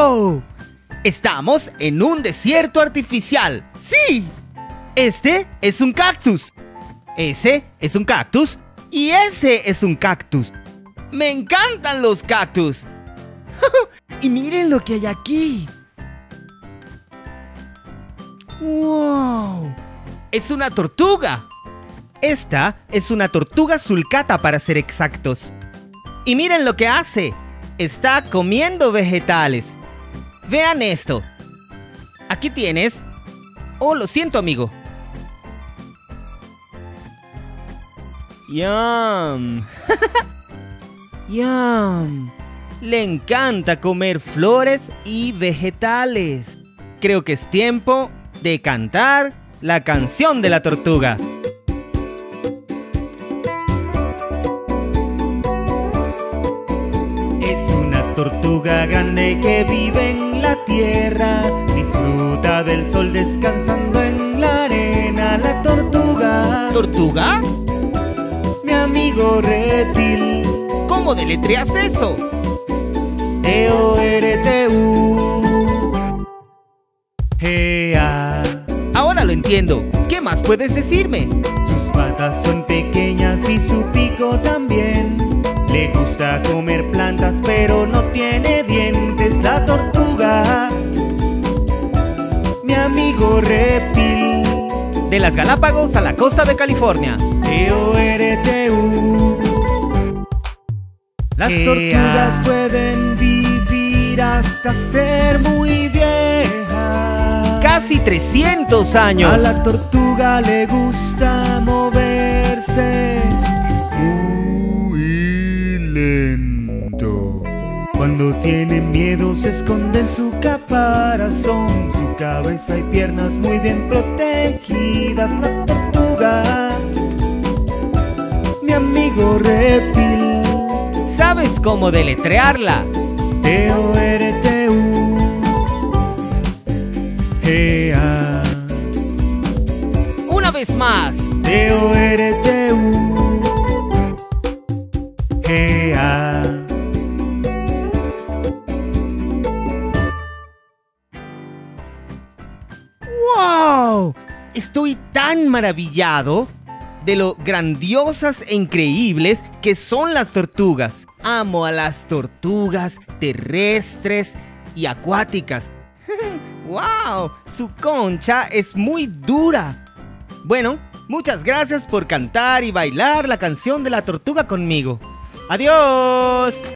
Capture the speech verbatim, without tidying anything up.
¡Wow! Estamos en un desierto artificial. ¡Sí! Este es un cactus. Ese es un cactus. Y ese es un cactus. ¡Me encantan los cactus! Y miren lo que hay aquí. ¡Wow! Es una tortuga. Esta es una tortuga sulcata, para ser exactos. Y miren lo que hace. Está comiendo vegetales. Vean esto. Aquí tienes. Oh, lo siento, amigo. Yum. Yum. Le encanta comer flores y vegetales. Creo que es tiempo de cantar la canción de la tortuga. Es una tortuga grande que vive en la tierra. Disfruta del sol descansando en la arena. La tortuga. ¿Tortuga? Mi amigo reptil. ¿Cómo deletreas eso? T O R T U G A. Ahora lo entiendo. ¿Qué más puedes decirme? Sus patas son pequeñas y su pico también. Le gusta comer plantas, pero no tiene dientes. La tortuga, mi amigo reptil. De las Galápagos a la costa de California. T O R T U. Las tortugas pueden vivir hasta ser muy viejas. Casi trescientos años. A la tortuga le gusta moverse muy lento. Cuando tiene miedo se esconde en su caparazón. Su cabeza y piernas muy bien protegidas. La tortuga, mi amigo reptil. ¿Sabes cómo deletrearla? T O R T U G A. Una vez más. T O R T U G A. ¡Wow! Estoy tan maravillado de lo grandiosas e increíbles que son las tortugas. Amo a las tortugas terrestres y acuáticas. ¡Wow! Su concha es muy dura. Bueno, muchas gracias por cantar y bailar la canción de la tortuga conmigo. ¡Adiós!